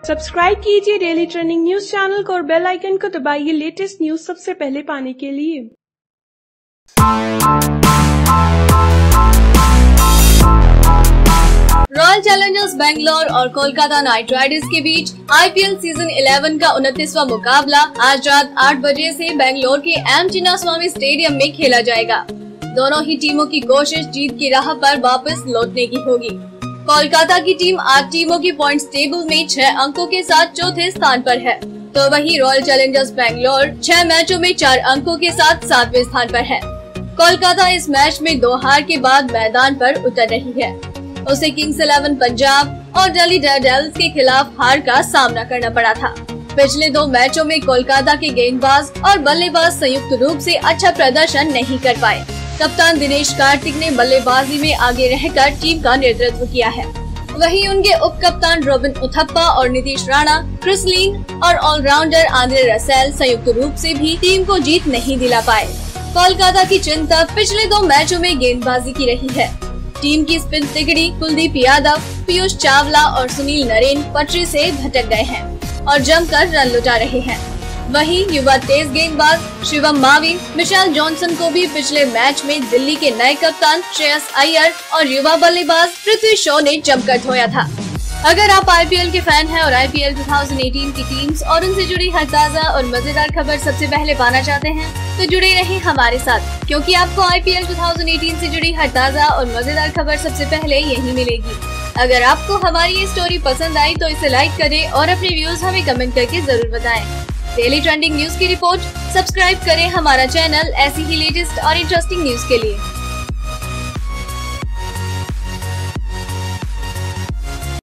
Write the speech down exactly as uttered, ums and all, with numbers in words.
Subscribe कीजिए daily trending news channel को और बेल आइकन को दबाइए लेटेस्ट न्यूज सबसे पहले पाने के लिए। रॉयल चैलेंजर्स बेंगलोर और कोलकाता नाइट राइडर्स के बीच आईपीएल सीजन ग्यारह का उनतीसवां मुकाबला आज रात आठ बजे से बेंगलोर के एम चिन्नास्वामी स्टेडियम में खेला जाएगा। दोनों ही टीमों की कोशिश जीत की राह पर वापस लौटने की होगी। कोलकाता की टीम आठ टीमों की पॉइंट्स टेबल में छह अंकों के साथ चौथे स्थान पर है, तो वहीं रॉयल चैलेंजर्स बेंगलोर छह मैचों में चार अंकों के साथ सातवें स्थान पर है। कोलकाता इस मैच में दो हार के बाद मैदान पर उतर रही है। उसे किंग्स इलेवन पंजाब और दिल्ली डेयरडेविल्स के खिलाफ हार का सामना करना पड़ा था। पिछले दो मैचों में कोलकाता के गेंदबाज और बल्लेबाज संयुक्त रूप से अच्छा प्रदर्शन नहीं कर पाए। कप्तान दिनेश कार्तिक ने बल्लेबाजी में आगे रहकर टीम का नेतृत्व किया है। वहीं उनके उप कप्तान रॉबिन उथप्पा और नीतीश राणा, क्रिस लिन और ऑलराउंडर आंद्रे रसेल संयुक्त रूप से भी टीम को जीत नहीं दिला पाए। कोलकाता की चिंता पिछले दो मैचों में गेंदबाजी की रही है। टीम की स्पिन तिगड़ी कुलदीप यादव, पीयूष चावला और सुनील नरेन पटरी से भटक गए हैं और जमकर रन लुटा रहे हैं। वहीं युवा तेज गेंदबाज शिवम मावी, मिशेल जॉनसन को भी पिछले मैच में दिल्ली के नए कप्तान श्रेयस अय्यर और युवा बल्लेबाज पृथ्वी शॉ ने जमकर धोया था। अगर आप आईपीएल के फैन हैं और आईपीएल दो हज़ार अठारह की टीम्स और उनसे जुड़ी हर ताज़ा और मजेदार खबर सबसे पहले पाना चाहते हैं तो जुड़े रहें हमारे साथ, क्योंकि आपको आईपीएल दो हज़ार अठारह से जुड़ी हर ताज़ा और मजेदार खबर सबसे पहले यहीं मिलेगी। अगर आपको हमारी ये स्टोरी पसंद आई तो इसे लाइक करें और अपने व्यूज हमें कमेंट करके जरूर बताएं। डेली ट्रेंडिंग न्यूज की रिपोर्ट सब्सक्राइब करें हमारा चैनल ऐसी ही लेटेस्ट और इंटरेस्टिंग न्यूज के लिए।